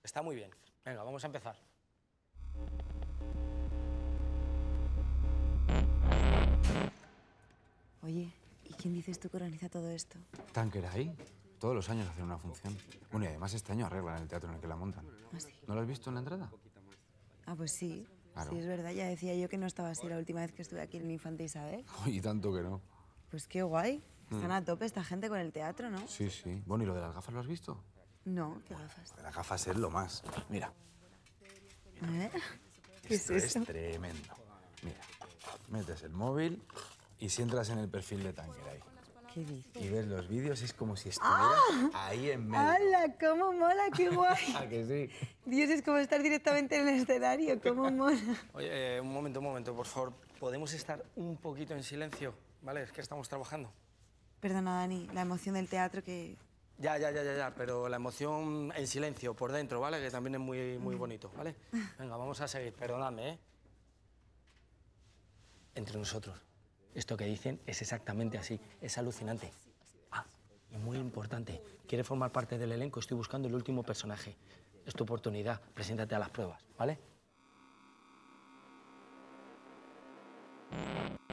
Está muy bien. Venga, vamos a empezar. Oye, ¿y quién dices tú que organiza todo esto? Tanqueray. Todos los años hacen una función. Bueno, y además este año arreglan el teatro en el que la montan. ¿Ah, sí? ¿No lo has visto en la entrada? Ah, pues sí. Claro. Sí, es verdad. Ya decía yo que no estaba así la última vez que estuve aquí en el Infante Isabel. Y tanto que no. Pues qué guay. Están a tope esta gente con el teatro, ¿no? Sí, sí. Bueno, ¿y lo de las gafas lo has visto? No, qué gafas. Lo de las gafas es lo más. Mira. A ver. ¿Qué es Esto eso? es tremendo. Mira, metes el móvil y si entras en el perfil de Tanqueray ¿Qué dices? y ves los vídeos, es como si estuvieras ahí en medio. ¡Hala! ¡Cómo mola! ¡Qué guay! ¿A que sí? Dios, es como estar directamente en el escenario. ¡Cómo mola! Oye, un momento, por favor. ¿Podemos estar un poquito en silencio? ¿Vale? Es que estamos trabajando. Perdona, Dani, la emoción del teatro que... Ya, pero la emoción en silencio, por dentro, ¿vale? Que también es muy bonito, ¿vale? Venga, vamos a seguir. Perdonadme, ¿eh? Entre nosotros, esto que dicen es exactamente así. Es alucinante. Ah, y muy importante. ¿Quieres formar parte del elenco? Estoy buscando el último personaje. Es tu oportunidad. Preséntate a las pruebas, ¿vale?